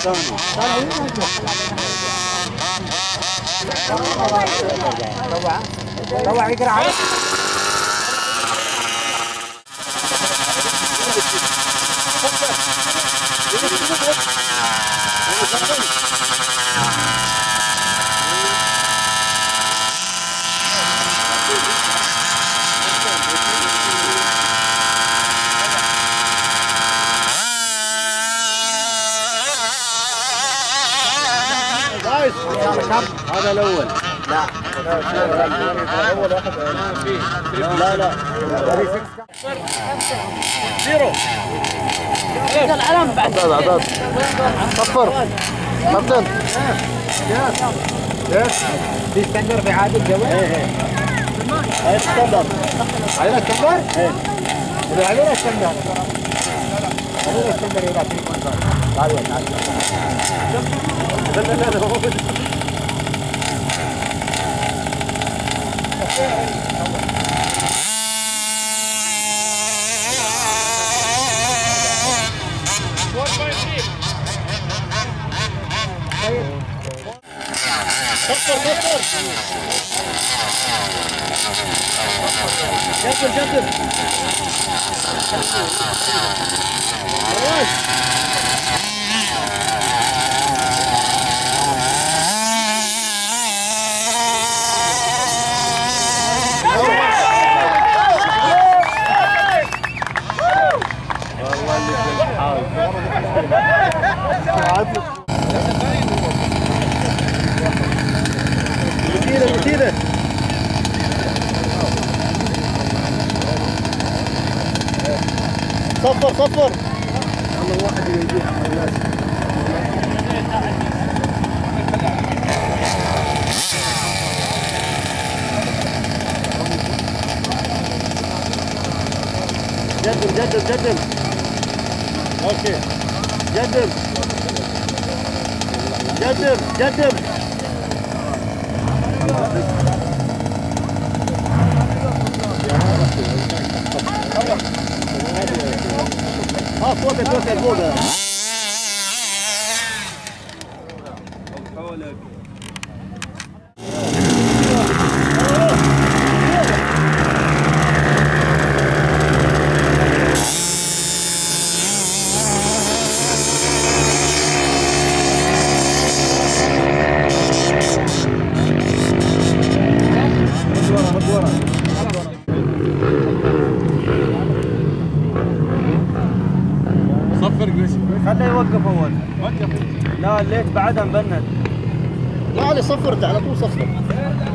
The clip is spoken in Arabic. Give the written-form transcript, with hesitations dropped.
روح يقرا عليك. هذا الاول. لا لا لا زيرو. العلم بعد عدد صفر كابتن. في اسكندر في عادل جوي. هاي اسكندر. علينا اسكندر؟ ايه علينا اسكندر. علينا اسكندر يبقى في منظر. تعال تعال. جدل مدينة صفر صفر. والله واحد يجيها خلاص. جدل اوكي. جدل توكل فوق. خليه يوقف اول. لا الليت بعدها مبند. لا علي صفرت على طول صفر.